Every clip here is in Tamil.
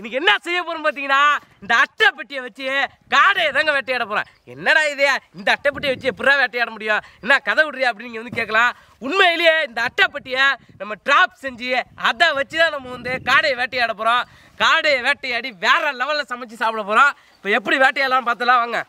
இன்னைக்கு என்ன செய்ய போறோம் பார்த்தீங்கன்னா, இந்த அட்டைப்பெட்டியை வச்சு காடையை தாங்க வேட்டையாட போகிறேன். என்னடா இது, இந்த அட்டைப்பெட்டியை வச்சு எப்படா வேட்டையாட முடியும், என்ன கதை விடுறியா அப்படின்னு வந்து கேட்கலாம். உண்மையிலேயே இந்த அட்டைப்பெட்டியை நம்ம ட்ராப் செஞ்சு அதை வச்சு தான் நம்ம வந்து காடையை வேட்டையாட போகிறோம். காடையை வேட்டையாடி வேற லெவலில் சமைச்சு சாப்பிட போகிறோம். இப்போ எப்படி வேட்டையாடலாம் பார்த்தலாம் வாங்க.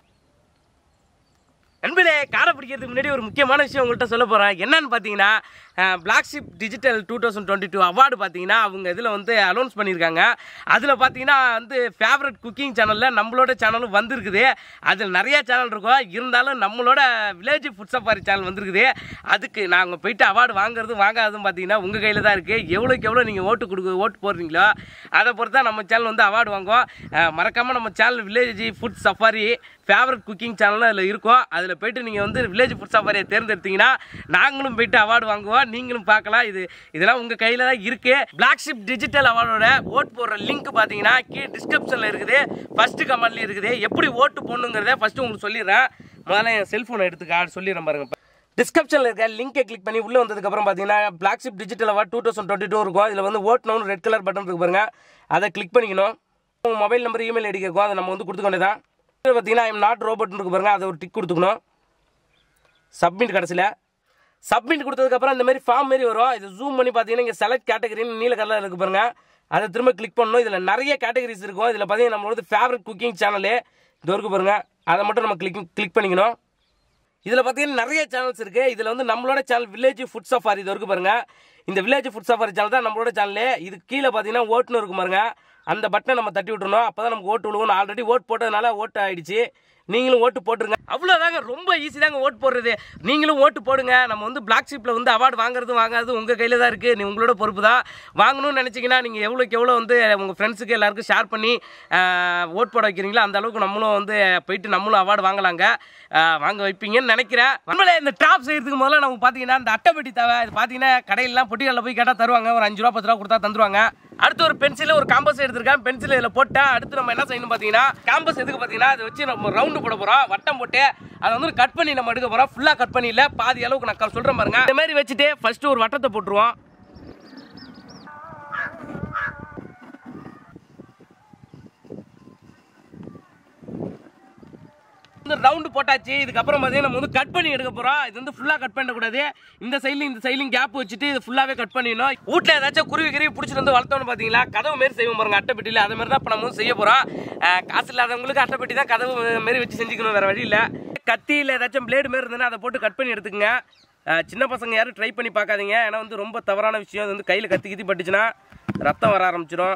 நண்பர்களே, காடை பிடிக்கிறதுக்கு முன்னாடி ஒரு முக்கியமான விஷயம் உங்கள்கிட்ட சொல்ல போகிறேன். என்னன்னு பார்த்தீங்கன்னா, பிளாக்ஷிப் டிஜிட்டல் 2022 அவார்டு பார்த்தீங்கன்னா அவங்க இதில் வந்து அனௌன்ஸ் பண்ணியிருக்காங்க. அதில் பார்த்தீங்கன்னா வந்து ஃபேவரட் குக்கிங் சேனலில் நம்மளோட சேனலும் வந்திருக்குது. அதில் நிறையா சேனல் இருக்கும், இருந்தாலும் நம்மளோட வில்லேஜ் ஃபுட் சஃபாரி சேனல் வந்திருக்குது. அதுக்கு நாங்கள் போயிட்டு அவார்டு வாங்குறதும் வாங்காததும் பார்த்தீங்கன்னா உங்கள் கையில் தான் இருக்குது. எவ்வளோக்கு எவ்வளோ நீங்கள் ஓட்டு போடுறீங்களோ அதை பொறுத்து தான் நம்ம சேனல் வந்து அவார்டு வாங்குவோம். மறக்காமல் நம்ம channel village food safari favourite cooking சேனலும் அதில் இருக்கும். அதில் போய்ட்டு நீங்கள் வந்து வில்லேஜ் ஃபுட் சஃபாரியை தேர்ந்தெடுத்தீங்கன்னா நாங்களும் போய்ட்டு அவார்டு வாங்குவோம், நீங்களும் பார்க்கலாம். இதெல்லாம் உங்கள் கையில் தான் இருக்குது. பிளாக்ஷிப் டிஜிட்டல் அவார்டோட ஓட்டு போடுற லிங்க் பார்த்தீங்கன்னா கீழே டிஸ்கிரிப்ஷனில் இருக்குது, ஃபஸ்ட்டு கமெண்ட்லேயும் இருக்குது. எப்படி ஓட்டு போடணுங்கிறத ஃபஸ்ட்டு உங்களுக்கு சொல்லிடுறேன். முதல்ல என் செல்ஃபோனை எடுத்துக்க சொல்லிடுறேன் பாருங்கள். டிஸ்கிரிப்ஷனில் இருக்க லிங்கை கிளிக் பண்ணி உள்ளே வந்ததுக்கப்புறம் பார்த்தீங்கன்னா பிளாக்ஷிப் டிஜிட்டல் அவார்டு 2022 இருக்கும். இதில் வந்து ஓட்டணும்னு ரெட் கலர் பட்டன் இருக்கு பாருங்கள், அதை கிளிக் பண்ணிக்கணும். உங்கள் மொபைல் நம்பர் இமெயில் ஐடி இருக்கும், அதை நம்ம வந்து கொடுத்துக்கொண்டே தான். பார்த்தீங்கன்னா ஐம் நாட் ரோபோட்னு இருக்கு பாருங்கள், அதை ஒரு டிக் கொடுத்துக்கணும். சப்மிட் கடைசியில் சப்மிட் கொடுத்ததுக்கப்புறம் இந்த மாதிரி ஃபார்ம் மாரி வரும். இது ஜூம் பண்ணி பார்த்தீங்கன்னா இங்கே செலக்ட் கேட்டகரின்னு நீல கலரில் இருக்குது பாருங்கள், அதை திரும்ப கிளிக் பண்ணணும். இதில் நிறைய கேட்டகரிஸ் இருக்கும். இதில் பார்த்தீங்கன்னா நம்மளோட ஃபேவரட் குக்கிங் சேனலு இது இருக்குது பாருங்கள், அதை மட்டும் நம்ம கிளிக் பண்ணிக்கணும். இதில் பார்த்தீங்கன்னா நிறைய சேனல்ஸ் இருக்குது. இதில் வந்து நம்மளோட சேனல் வில்லேஜ் ஃபுட் சஃபாரி இது இருக்குது பாருங்கள். இந்த வில்லேஜ் ஃபுட் சஃபாரி சேனல் தான் நம்மளோட சேனலு. இது கீழே பார்த்தீங்கன்னா ஓட்டுன்னு இருக்கும் பாருங்கள், அந்த பட்டனை நம்ம தட்டி விட்டுருணும். அப்போ தான் நமக்கு ஓட்டு விழுவும். ஆல்ரெடி ஓட்டு போட்டதுனால ஓட்டு ஆகிடுச்சு. நீங்களும் ஓட்டு போட்டுருங்க. அவ்வளோதாங்க, ரொம்ப ஈஸி தாங்க ஓட்டு போடுறது. நீங்களும் ஓட்டு போடுங்க. நம்ம வந்து பிளாக்ஷிப்பில் வந்து அவார்டு வாங்குறது உங்கள் கையில் தான் இருக்குது. நீ உங்களோட பொறுப்பு தான். வாங்கணும்னு நினச்சிங்கன்னா நீங்கள் எவ்வளோக்கு எவ்வளோ வந்து உங்கள் ஃப்ரெண்ட்ஸுக்கு எல்லாருக்கும் ஷேர் பண்ணி ஓட்டு போட வைக்கிறீங்களோ அந்த அளவுக்கு நம்மளும் வந்து போயிட்டு நம்மளும் அவார்டு வாங்கலாங்க, வாங்க வைப்பீங்கன்னு நினைக்கிறேன். நம்மளே இந்த டாப் செய்கிறதுக்கு முதல்ல நமக்கு பார்த்தீங்கன்னா இந்த அட்டைப்பெட்டி தேவை. இது பார்த்தீங்கன்னா கடையிலலாம் பொட்டிகளில் போய் கேட்டால் தருவாங்க, ஒரு 5 ரூபா 10 ரூபா கொடுத்தா தந்துருவாங்க. அடுத்து ஒரு பென்சில் ஒரு காம்பஸ் எடுத்துருக்கேன், பென்சில் இதில் போட்டேன். அடுத்து நம்ம என்ன செய்யணும் பார்த்தீங்கன்னா, காம்பஸ் எதுக்கு பார்த்தீங்கன்னா அதை வச்சு நம்ம ரவுண்டு போட போகிறோம், வட்டம் போட்டு அதை வந்து கட் பண்ணி நம்ம எடுக்க போகிறோம். ஃபுல்லாக கட் பண்ணி இல்லை, பாதி அளவுக்கு நான் சொல்கிறேன் பாருங்க. இந்த மாதிரி வச்சுட்டு ஃபஸ்ட்டு ஒரு வட்டத்தை போட்டுருவோம். ரவுண்டு போட்டாச்சு. இதுக்கப்புறம் பார்த்தீங்கன்னா நம்ம வந்து கட் பண்ணி எடுக்க போகிறோம். இது வந்து ஃபுல்லாக கட் பண்ணக்கூடாது, இந்த சைட்லையும் கேப் வச்சுட்டு இது ஃபுல்லாகவே கட் பண்ணிடணும். வீட்டில் ஏதாச்சும் குருவி பிடிச்சிட்டு வந்து வளர்த்தோன்னு பார்த்தீங்களா, கதவு மாரி செய்வோம் பாருங்க அட்டைப்பெட்டியில், அது மாதிரி தான் இப்போ நம்ம வந்து செய்ய போகிறோம். காசு இல்லாதவங்களுக்கு அட்டைப்பெட்டி தான் கதவு மாரி வச்சு செஞ்சுக்கணும், வேறு வழி இல்லை. கத்தியில் ஏதாச்சும் பிளேடு மாரி இருந்ததுன்னா அதை போட்டு கட் பண்ணி எடுத்துக்கங்க. சின்ன பசங்க யாரும் ட்ரை பண்ணி பார்க்காதீங்க, ஏன்னா வந்து ரொம்ப தவறான விஷயம். அது வந்து கையில் கத்தி பட்டுச்சுன்னா ரத்தம் வர ஆரம்பிச்சிடும்.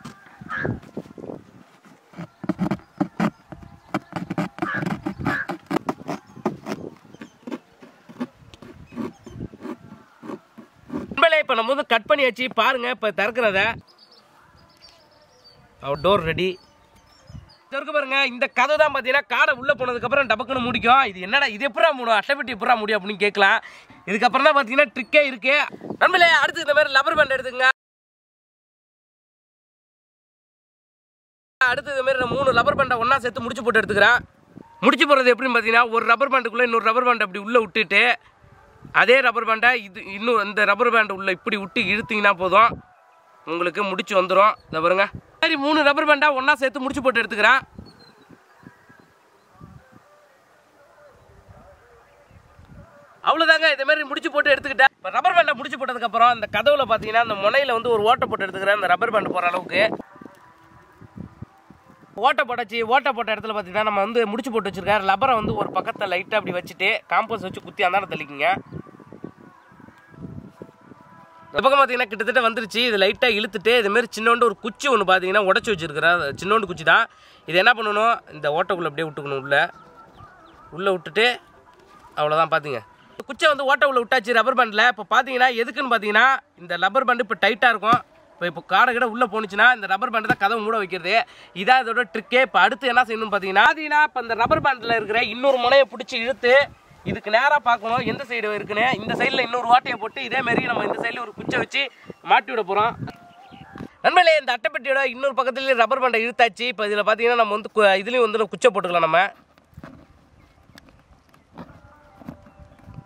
இப்போ நம்ம வந்து கட் பண்ணியாச்சு பாருங்க. இப்போ திறக்கிறத டோர் ரெடி இருக்கு பாருங்க. இந்த கதை தான் பார்த்தீங்கன்னா காடை உள்ளே போனதுக்கப்புறம் டபக்குன்னு முடிக்கும். இது என்னடா இது எப்படா மூடும், அட்டைப்பெட்டி எப்படா முடியும் அப்படின்னு கேட்கலாம். இதுக்கப்புறம் தான் பார்த்தீங்கன்னா ட்ரிக்கே இருக்கு. நம்மளே அடுத்து இந்த மாதிரி ரப்பர் பேண்ட் எடுத்துங்க. அடுத்து இது மாதிரி 3 ரப்பர் பேண்டை ஒன்றா சேர்த்து முடிச்சு போட்டு எடுத்துக்கிறேன். முடிச்சு போடுறது எப்படின்னு பார்த்தீங்கன்னா, ஒரு ரப்பர் பேண்டுக்குள்ளே இன்னொரு ரப்பர் பேண்ட் அப்படி உள்ளே விட்டுட்டு அதே ரப்பர் பேண்டை இன்னும் இந்த ரப்பர் பேண்டை உள்ள இப்படி விட்டு இழுத்தீங்கன்னா போதும், உங்களுக்கு முடிச்சு வந்துடும். இதை பாருங்க, சரி 3 ரப்பர் பேண்டா ஒன்றா சேர்த்து முடிச்சு போட்டு எடுத்துக்கிறேன். அவ்வளோதாங்க, இதே மாதிரி முடிச்சு போட்டு எடுத்துக்கிட்டேன். இப்போ ரப்பர் பேண்டை முடிச்சு போட்டதுக்கப்புறம் இந்த கதவுல பார்த்தீங்கன்னா அந்த முனையில் வந்து ஒரு ஓட்டை போட்டு எடுத்துக்கிறேன், இந்த ரப்பர் பேண்ட் போகிற அளவுக்கு. ஓட்டை போட்டாச்சு. ஓட்டை போட்ட இடத்துல பார்த்தீங்கன்னா நம்ம வந்து முடிச்சு போட்டு வச்சுருக்கேன். ரப்பரை வந்து ஒரு பக்கத்தை லைட்டாக அப்படி வச்சுட்டு காம்பஸ் வச்சு குத்தி அந்தாண்ட தள்ளிக்குங்க. இந்த பக்கம் பார்த்தீங்கன்னா கிட்டத்தட்ட வந்துருச்சு. இது லைட்டாக இழுத்துட்டு இதுமாரி சின்னோண்டு ஒரு குச்சி ஒன்று பார்த்தீங்கன்னா உடச்சி வச்சுருக்கிறேன். சின்னோண்டு குச்சி தான். இது என்ன பண்ணணும், இந்த ஓட்டைக்குள்ளே அப்படியே விட்டுக்கணும். உள்ளே விட்டுட்டு அவ்வளோதான். பார்த்தீங்க குச்சியை வந்து ஓட்டை உள்ள விட்டாச்சு ரப்பர் பேண்டில். இப்போ பார்த்தீங்கன்னா எதுக்குன்னு பார்த்தீங்கன்னா இந்த ரப்பர் பேண்டு இப்போ டைட்டாக இருக்கும். இப்போ காடை கிட்ட உள்ளே போணுச்சுன்னா இந்த ரப்பர் பேண்டு தான் கதவு மூட வைக்கிறது. இதான் இதோட ட்ரிக்கே. இப்போ அடுத்து என்ன செய்யணும்னு பார்த்தீங்கன்னா இப்போ இந்த ரப்பர் பேண்டில் இருக்கிற இன்னொரு முனையை பிடிச்சி இழுத்து இதுக்கு நேராக பார்க்கணும் எந்த சைடு இருக்குன்னு. இந்த சைடில் இன்னொரு ஓட்டையை போட்டு இதேமாரி நம்ம இந்த சைடில் ஒரு குச்சை வச்சு மாட்டி விட போகிறோம். நண்பர்களே, இந்த அட்டைப்பெட்டியோட இன்னொரு பக்கத்துலேயே ரப்பர் பேண்டை இழுத்தாச்சு. இப்போ இதில் பார்த்தீங்கன்னா நம்ம வந்து இதுலேயும் வந்து குச்சை போட்டுக்கலாம். நம்ம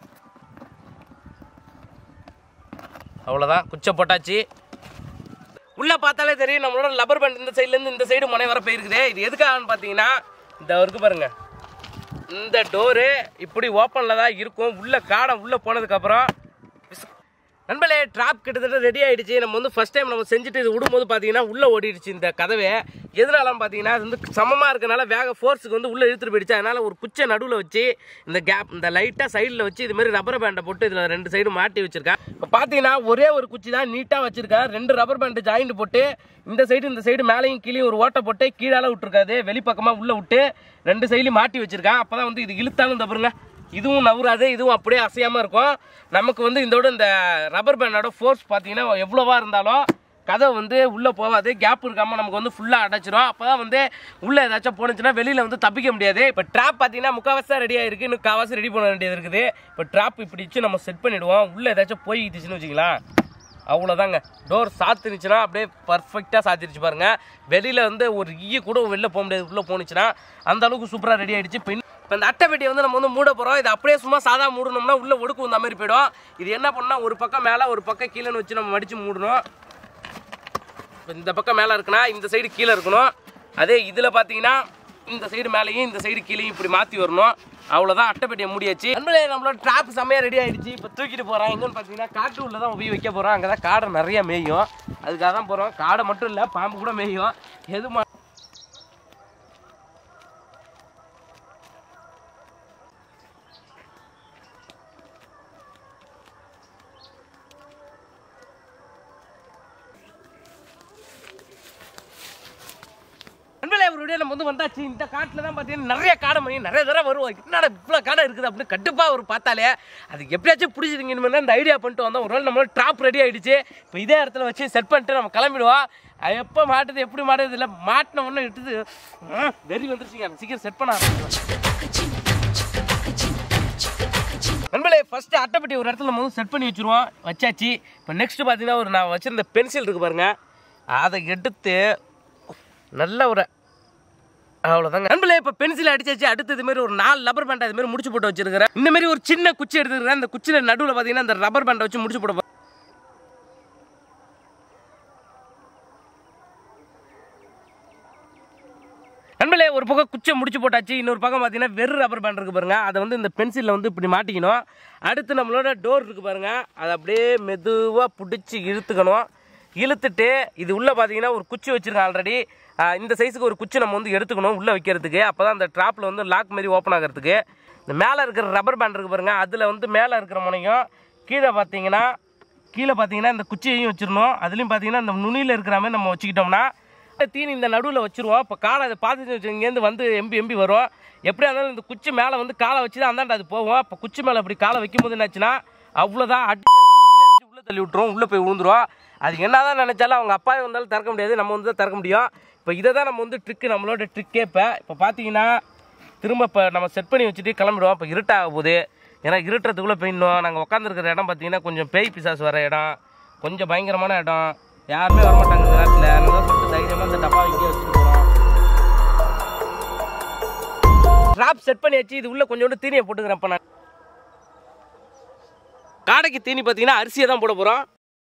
அவ்வளோதான், குச்சை போட்டாச்சு. உள்ளே பார்த்தாலே தெரியும் நம்மளோட லப்பர் பேண்ட் இந்த சைட்லேருந்து இந்த சைடு முனை வர போயிருக்குது. இது எதுக்காகன்னு பார்த்தீங்கன்னா இந்த இருக்கு பாருங்க, இந்த டோரு இப்படி ஓப்பனில் தான் இருக்கும். உள்ளே காடை உள்ளே போனதுக்கப்புறம் நண்பர்களே ட்ராப் கிட்டத்தட்ட ரெடி ஆகிடுச்சு. நம்ம வந்து ஃபஸ்ட் டைம் நம்ம செஞ்சுட்டு இது விடும்போது பார்த்தீங்கன்னா உள்ளே ஓடிடுச்சு இந்த கதவை. எதனாலும் பார்த்தீங்கன்னா அது வந்து சமமாக இருக்கனால வேக ஃபோர்ஸுக்கு வந்து உள்ளே இழுத்துட்டு போயிடுச்சு. அதனால் ஒரு குச்சை நடுவில் வச்சு இந்த கேப் இந்த லைட்டாக சைடில் வச்சு இதுமாரி ரப்பர் பேண்டை போட்டு இதில் 2 சைடு மாட்டி வச்சுருக்கேன். இப்போ பார்த்தீங்கன்னா ஒரே ஒரு குச்சி தான் நீட்டாக வச்சுருக்கேன். 2 ரப்பர் பேண்டு ஜாயிண்ட் போட்டு இந்த சைடு மேலேயும் கீழே ஒரு ஓட்டை போட்டு கீழால விட்டுருக்காது, வெளிப்பக்கமாக உள்ளே விட்டு 2 சைட்லையும் மாட்டி வச்சுருக்கேன். அப்போ தான் வந்து இது இழுத்தாலும் தப்புருங்க, இதுவும் நவராது, இதுவும் அப்படியே அசையாமல் இருக்கும். நமக்கு வந்து இதோட இந்த ரப்பர் பேண்டோட ஃபோர்ஸ் பார்த்தீங்கன்னா எவ்வளோவா இருந்தாலும் கதை வந்து உள்ளே போகாது, கேப் இருக்காமல் நமக்கு வந்து ஃபுல்லாக அடைச்சிரும். அப்போ தான் வந்து உள்ளே ஏதாச்சும் போனுச்சுன்னா வெளியில் வந்து தப்பிக்க முடியாது. இப்போ ட்ராப் பார்த்தீங்கன்னா முக்கால்வாசி ரெடி ஆகிருக்கு, இன்னும் கால்வாசி ரெடி பண்ண வேண்டியது இருக்குது. இப்போ ட்ராப் இப்படி வச்சு நம்ம செட் பண்ணிவிடுவோம். உள்ளே ஏதாச்சும் போய்கிட்டுச்சுன்னு வச்சுங்களா, அவ்வளோதாங்க. டோர் சாத்துனுச்சுன்னா அப்படியே பர்ஃபெக்டாக சாத்திருச்சு பாருங்கள். வெளியில் வந்து ஒரு கூட வெளில போக முடியாது, உள்ளே போணுச்சுன்னா அந்த அளவுக்கு சூப்பராக ரெடி ஆகிடுச்சு. இப்போ இந்த அட்டை பெட்டியை வந்து நம்ம வந்து மூட போகிறோம். இது அப்படியே சும்மா சாதா மூடணும்னா உள்ளே ஒடுக்கும் இந்த மாதிரி போயிடும். இது என்ன பண்ணால் ஒரு பக்கம் மேலே ஒரு பக்கம் கீழேன்னு வச்சு நம்ம மடித்து மூடணும். இப்போ இந்த பக்கம் மேலே இருக்குன்னா இந்த சைடு கீழே இருக்கணும். அதே இதில் பார்த்தீங்கன்னா இந்த சைடு மேலேயும் இந்த சைடு கீழேயும் இப்படி மாற்றி வரணும். அவ்வளோதான், அட்டை பெட்டியை மூடியாச்சு. நம்மளோட ட்ராப் செம்மையாக ரெடி ஆகிடுச்சு. இப்போ தூக்கிட்டு போகிறோம். எங்கன்னு பார்த்தீங்கன்னா காட்டு உள்ள தான் போய் வைக்க போகிறோம். அங்கே தான் காடை நிறையா மேயும், அதுக்காக தான் போகிறோம். காடை மட்டும் இல்லை, பாம்பு கூட மேயும். எது நம்ம வந்து வந்தாச்சு. இந்த காட்டில் தான் பார்த்தீங்கன்னா நிறைய காடை மணி நிறைய தடவை வருவோம். என்னடா இவ்வளோ காடை இருக்குது அப்படின்னு கண்டிப்பாக ஒரு பார்த்தாலே அதுக்கு எப்படியாச்சும் பிடிச்சிருங்கன்னு இந்த ஐடியா பண்ணிட்டு வந்தோம். ஒரு நாள் நம்மளோட ட்ராப் ரெடி ஆகிடுச்சு. இப்போ இதே இடத்துல வச்சு செட் பண்ணிட்டு நம்ம கிளம்பிடுவோம். அது எப்போ மாட்டுது எப்படி மாட்டுது இல்லை, மாட்டின ஒன்று இட்டுது வெறி வந்துருச்சுங்க. சீக்கிரம் செட் பண்ண நண்பர்களே. ஃபஸ்ட்டு அட்டைப்பட்டி ஒரு இடத்துல நம்ம வந்து செட் பண்ணி வச்சுருவோம், வச்சாச்சு. இப்போ நெக்ஸ்ட்டு பார்த்தீங்கன்னா ஒரு நான் வச்சுருந்த பென்சில் இருக்குது பாருங்கள், அதை எடுத்து நல்ல ஒரு அவ்வளோதாங்க நண்பர்களே. இப்போ பென்சில் அடிச்சாச்சு. அடுத்து இதுமாரி ஒரு 4 ரப்பர் பேண்டை இதுமாரி முடிச்சு போட்டு வச்சிருக்கிறேன். இந்த மாதிரி ஒரு சின்ன குச்சி எடுத்துக்கிறேன். அந்த குச்சியில் நடுவில் பார்த்தீங்கன்னா இந்த ரப்பர் பேண்டை வச்சு முடிச்சு போட நண்பர்களே. ஒரு பக்கம் குச்சை முடிச்சு போட்டாச்சு. இன்னொரு பக்கம் பார்த்தீங்கன்னா வெறும் ரப்பர் பேண்ட் இருக்குது பாருங்க, அதை வந்து இந்த பென்சிலில் வந்து இப்படி மாட்டிக்கணும். அடுத்து நம்மளோட டோர் இருக்குது பாருங்க, அதை அப்படியே மெதுவாக பிடிச்சி இழுத்துக்கணும். இழுத்துட்டு இது உள்ளே பார்த்தீங்கன்னா ஒரு குச்சி வச்சுருக்கேன் ஆல்ரெடி. இந்த சைஸுக்கு ஒரு குச்சி நம்ம வந்து எடுத்துக்கணும் உள்ளே வைக்கிறதுக்கு. அப்போ தான் அந்த ட்ராப்பில் வந்து லாக் மாரி ஓப்பன் ஆகிறதுக்கு. இந்த மேலே இருக்கிற ரப்பர் பேண்ட் இருக்குது பாருங்கள், அதில் வந்து மேலே இருக்கிற முனையும் கீழே பார்த்தீங்கன்னா இந்த குச்சியையும் வச்சிடணும். அதுலேயும் பார்த்தீங்கன்னா இந்த நுனியில் இருக்கிற மாதிரி நம்ம வச்சுக்கிட்டோம்னா தீனி இந்த நடுவில் வச்சுருவோம். இப்போ காலை அதை பார்த்துட்டு வச்சு இங்கேருந்து வந்து எம்பி வரும். எப்படியா இருந்தாலும் இந்த குச்சி மேலே வந்து காலை வச்சு தான் அந்தாண்ட அது போவோம். இப்போ குச்சி மேலே அப்படி காலை வைக்கும்போது என்னாச்சுன்னா அவ்வளோதான், அடிச்சு உள்ளே தள்ளி விட்டுரும், உள்ளே போய் விழுந்துரும். அது என்ன தான் நினச்சாலும் அவங்க அப்பாவே வந்தாலும் திறக்க முடியாது, நம்ம வந்து தான் திறக்க முடியும். இப்போ இதை தான் நம்ம வந்து ட்ரிக்கு, நம்மளோட ட்ரிக்கே. இப்போ பார்த்தீங்கன்னா திரும்ப இப்போ நம்ம செட் பண்ணி வச்சுட்டு கிளம்பிடுவோம். இப்போ இருட்டாக போகுது, ஏன்னா இருட்டுறதுக்குள்ளே போயிடணும். நாங்கள் உட்காந்துருக்கிற இடம் பார்த்தீங்கன்னா கொஞ்சம் பேய் பிசாசு வர இடம், கொஞ்சம் பயங்கரமான இடம், யாருமே வரமாட்டாங்க இந்த நேரத்தில். அதனால சொல்லிட்டு தைரியமாக இந்த டப்பா இங்கே வச்சுட்டு போகிறோம். ட்ராப் செட் பண்ணி வச்சு இது உள்ளே கொஞ்சோண்டு தீனியை போட்டுக்கிறேன். இப்போ நான் காடைக்கு தீனி பார்த்தீங்கன்னா அரிசியை தான் போட போகிறோம்.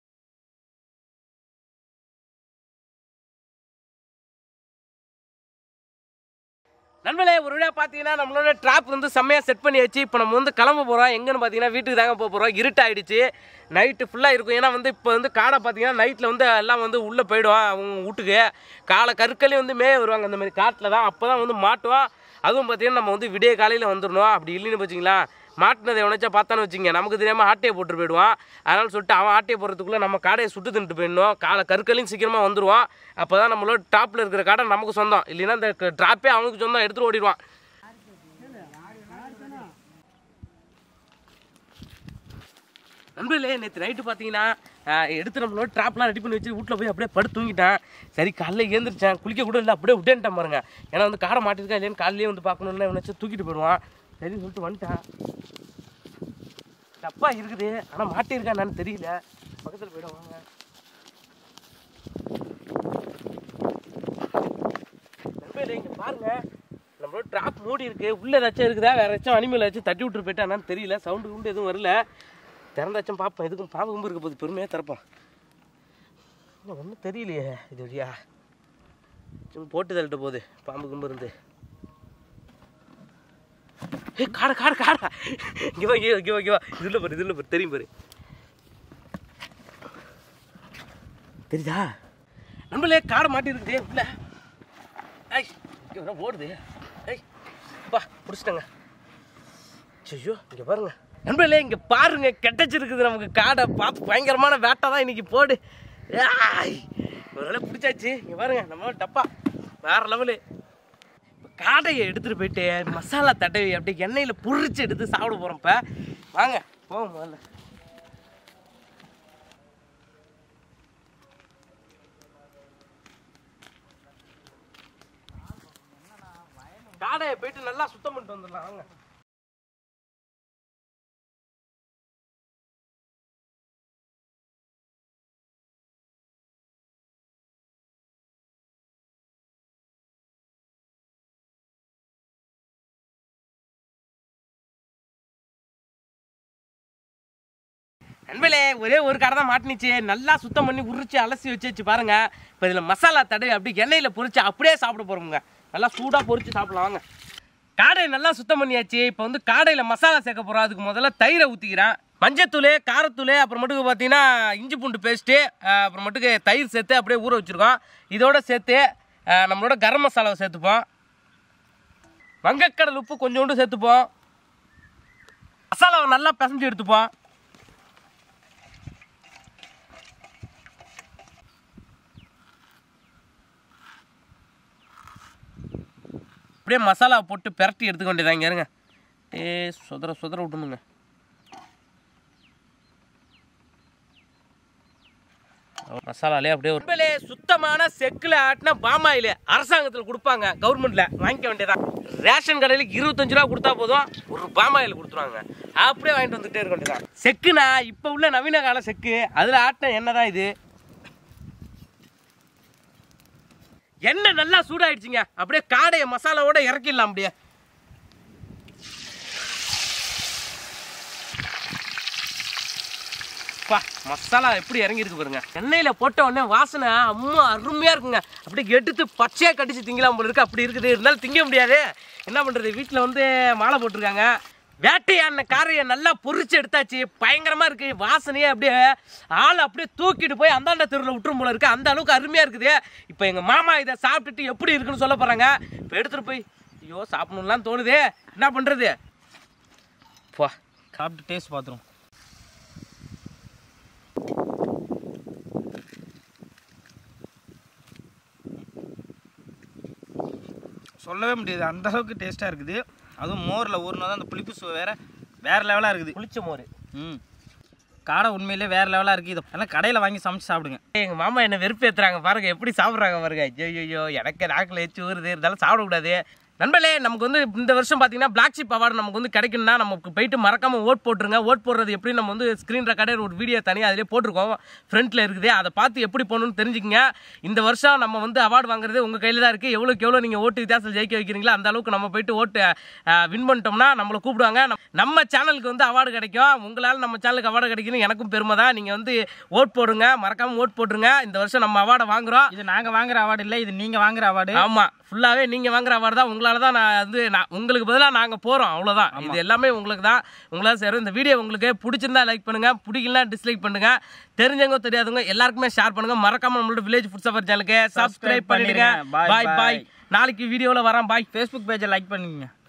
நண்பர்களே ஒரு வழியாக பார்த்தீங்கன்னா நம்மளோட ட்ராப் வந்து செம்மையாக செட் பண்ணி வச்சு இப்போ நம்ம வந்து கிளம்ப போகிறோம். எங்கன்னு பார்த்தீங்கன்னா வீட்டுக்கு தாங்க போக போகிறோம். இருட்டாயிடுச்சு, நைட்டு ஃபுல்லாக இருக்கும். ஏன்னா வந்து இப்போ வந்து காடை பார்த்தீங்கன்னா நைட்டில் வந்து எல்லாம் வந்து உள்ளே போயிடுவோம் அவங்க வீட்டுக்கு. காலை கற்களையும் வந்து மேய வருவாங்க அந்த மாதிரி காட்டில் தான். அப்போ தான் வந்து மாட்டுவோம். அதுவும் பார்த்தீங்கன்னா நம்ம வந்து விடிய காலையில் வந்துடணும். அப்படி இல்லைன்னு வச்சிங்களா, மாட்டினதை எவனாச்சா பார்த்தானு வச்சுங்க, நமக்கு தெரியாமல் ஆட்டையை போட்டு போயிடுவான். அதனால சொல்லிட்டு அவன் ஆட்டையை போடுறதுக்குள்ளே நம்ம காடையை சுட்டு தின்ட்டு போயிடணும். காலை கற்களையும் சீக்கிரமாக வந்துடுவான். அப்போ தான் நம்மளோட டாப்பில் இருக்கிற காடை நமக்கு சொந்தம், இல்லைன்னா இந்த ட்ராப்பே அவனுக்கு சொந்தம், எடுத்துகிட்டு ஓடிடுவான். நண்பர்களே நேற்று நைட்டு பார்த்தீங்கன்னா எடுத்து நம்மளோட ட்ராப்லாம் ரெடி பண்ணி வச்சு வீட்டில் போய் அப்படியே படுத்து தூங்கிட்டேன். சரி காலைல ஏந்திரிச்சேன், குளிக்க கூட இல்லை, அப்படியே விட்டேன்ட்டேன் பாருங்க. ஏன்னா வந்து காடை மாட்டிருக்கா இல்லைன்னு காலையிலேயே வந்து பார்க்கணுன்னு இவனாச்சும் தூக்கிட்டு போயிடுவான். சரின்னு சொல்லிட்டு வந்துட்டேன். தப்பா இருக்குது, ஆனால் மாட்டியிருக்கா என்னன்னு தெரியல. பக்கத்தில் போயிடுவாங்க. நண்பர்களே இங்கே பாருங்க, நம்மளோட ட்ராப் மூடி இருக்கு. உள்ளே ஏதாச்சும் இருக்குதா, வேற ஏதாச்சும் அனிமல் ஏதாச்சும் தட்டி விட்டுரு போயிட்டா என்னன்னு தெரியல. சவுண்டு குண்டு எதுவும் வரல. திறந்தாச்சும் பார்ப்போம், எதுக்கும் பாம்பு கும்பு இருக்க போது பொறுமையாக திறப்போம். ஒன்றும் தெரியலையே இது வழியா சும்மா போட்டு தள்ளிட்டு போகுது பாம்பு கும்பு இருந்து. காடை காடை காடா இங்கே வா இதில் பாரு தெரியும் பாரு. தெரியுதா நம்மளே காடை மாட்டி இருக்குதே இல்லை. இங்கே ஓடுது. பா பிடிச்சிட்டங்க. ஐயோ இங்கே பாருங்க நண்பர்களே, இங்கே பாருங்க கெட்டச்சிருக்குது நமக்கு காடை. பார்த்து பயங்கரமான வேட்டை தான் இன்னைக்கு போடு. ஒரு வேலை பிடிச்சாச்சு. இங்கே பாருங்க நம்ம டப்பா வேற லெவலு. காடையை எடுத்துகிட்டு போயிட்டு மசாலா தடவி அப்படியே எண்ணெயில் பொரிச்சு எடுத்து சாப்பிட போகிறோம். இப்போ வாங்க போவோம். முதல்ல காடையை போயிட்டு நல்லா சுத்தம் பண்ணிட்டு வந்துடலாம். வாங்க. நண்பர்களே, ஒரே ஒரு கடை தான் மாட்டினுச்சு. நல்லா சுத்தம் பண்ணி உரிச்சு அலசி வச்சு பாருங்க. இப்போ இதில் மசாலா தடவி அப்படி எண்ணெயில் பொரிச்சு அப்படியே சாப்பிட போகிறோமுங்க. நல்லா சூடாக பொரிச்சு சாப்பிடலாம். வாங்க. காடையை நல்லா சுத்தம் பண்ணியாச்சு. இப்போ வந்து காடையில் மசாலா சேர்க்க போகிறோம். அதுக்கு முதல்ல தயிரை ஊற்றிக்கிறேன். மஞ்சத்தூள், காரத்தூள், அப்புறமேட்டுக்கு பார்த்தீங்கன்னா இஞ்சி பூண்டு பேஸ்ட்டு, அப்புறமேட்டுக்கு தயிர் சேர்த்து அப்படியே ஊற வச்சுருக்கோம். இதோடு சேர்த்து நம்மளோட கரம் மசாலாவை சேர்த்துப்போம். வங்கக்கடல் உப்பு கொஞ்சோண்டு சேர்த்துப்போம். மசாலாவை நல்லா பிசைஞ்சு எடுத்துப்போம். அப்படியே மசாலா போட்டு பிரட்டி எடுத்துக்க வேண்டியதான். இங்கே இருங்க. சொதர விட்டுணுங்க. மசாலாலே அப்படியே ஒரு சுத்தமான செக்கில் ஆட்டின பாமாயில் அரசாங்கத்தில் கொடுப்பாங்க. கவர்மெண்ட்டில் வாங்கிக்க வேண்டியதான். ரேஷன் கடையில் 25 ரூபா கொடுத்தா போதும், ஒரு பாமாயில் கொடுத்துருவாங்க. அப்படியே வாங்கிட்டு வந்துகிட்டே இருக்க வேண்டியதான். செக்குனா இப்போ உள்ள நவீன கால செக்கு, அதில் ஆட்டின எண்ணெய் தான் இது. எண்ணெய் நல்லா சூடாயிடுச்சுங்க. அப்படியே காடையை மசாலாவோட இறக்கிடலாம். அப்படியே மசாலா எப்படி இறங்கிருக்கு பாருங்க. எண்ணெயில் போட்ட உடனே வாசனை அம்மா அருமையாக இருக்குங்க. அப்படியே எடுத்து பச்சையாக கடிச்சு திங்கலாம் போல இருக்கு. அப்படி இருக்குது. இருந்தாலும் திங்க முடியாது. என்ன பண்ணுறது, வீட்டில் வந்து மாலை போட்டிருக்காங்க. வேட்டையான காரையை நல்லா பொரிச்சு எடுத்தாச்சு. பயங்கரமாக இருக்குது. வாசனையே அப்படியே ஆள் அப்படியே தூக்கிட்டு போய் அந்தாண்ட தெருவில் விட்டுரும் போல இருக்குது. அந்த அளவுக்கு அருமையாக இருக்குது. இப்போ எங்கள் மாமா இதை சாப்பிட்டுட்டு எப்படி இருக்குன்னு சொல்ல போகிறாங்க. இப்போ எடுத்துகிட்டு போய் ஐயோ சாப்பிடணும்லாம் தோணுது. என்ன பண்ணுறது, போ சாப்பிட்டு டேஸ்ட் பார்த்துரும். சொல்லவே முடியாது, அந்த அளவுக்கு டேஸ்ட்டாக இருக்குது. அதுவும் மோரில் ஊறினா தான் அந்த புளிப்பு சுவை வேறு லெவலாக இருக்குது. புளிச்ச மோர். காடை உண்மையிலே வேறு லெவலாக இருக்குது. இதை அதெல்லாம் கடையில் வாங்கி சமைச்சு சாப்பிடுங்க. எங்கள் மாமா என்ன வெறுப்பு ஏற்றுறாங்க பாருங்க, எப்படி சாப்பிட்றாங்க பாருங்க. ஐயோ எனக்கு நாக்கில் ஏற்றி ஊறுது. இருந்தாலும் சாப்பிடக்கூடாது. நண்பர்களே, நமக்கு வந்து இந்த வருஷம் பார்த்தீங்கன்னா பிளாக் ஷிப் அவார்டு நமக்கு வந்து கிடைக்குன்னா நமக்கு போயிட்டு மறக்காமல் ஓட் போட்டுருங்க. ஓட் போடுறது எப்படி நம்ம வந்து ஸ்க்ரீன் ரெக்கார்டர் ஒரு வீடியோ தனியாக அதிலே போட்டிருக்கோம், ஃப்ரண்ட்டில் இருக்குது. அதை பார்த்து எப்படி போகணுன்னு தெரிஞ்சுக்கங்க. இந்த வருஷம் நம்ம வந்து அவார்டு வாங்குறது உங்கள் கையில் தான் இருக்குது. எவ்வளோக்கு நீங்கள் ஓட்டு வித்தியாசம் ஜெயிக்க வைக்கிறீங்களோ அந்த அளவுக்கு நம்ம போயிட்டு ஓட்டு வின் பண்ணிட்டோம்னா நம்மளை கூப்பிடுவாங்க. நம்ம சேனலுக்கு வந்து அவார்டு கிடைக்கும். உங்களால் நம்ம சேனலுக்கு அவார்டு கிடைக்கணும் எனக்கும் பெருமை தான். நீங்கள் வந்து ஓட் போடுங்க, மறக்காமல் ஓட் போட்டுருங்க. இந்த வருஷம் நம்ம அவார்டை வாங்குகிறோம். இது நாங்கள் வாங்குற அவார்டு இல்லை, இது நீங்கள் வாங்குற அவார்டு. ஆமாம், ஃபுல்லாகவே நீங்கள் வாங்குற அவார்டு தான். உங்களால் தான் நான் வந்து உங்களுக்கு பதிலாக நாங்கள் போகிறோம், அவ்வளோதான். இது எல்லாமே உங்களுக்கு தான், உங்களால் சேரும். இந்த வீடியோ உங்களுக்கு பிடிச்சிருந்தா லைக் பண்ணுங்கள், பிடிக்கலாம் டிஸ்லைக் பண்ணுங்கள். தெரிஞ்சவங்க தெரியாதவங்க எல்லாருக்குமே ஷேர் பண்ணுங்கள். மறக்காமல் நம்மளோட வில்லேஜ் ஃபுட் சஃபர் சேனலுக்கு சப்ஸ்கிரைப் பண்ணிடுங்க. பாய் பாய். நாளைக்கு வீடியோவில் வரேன். பாய். ஃபேஸ்புக் பேஜை லைக் பண்ணுங்க.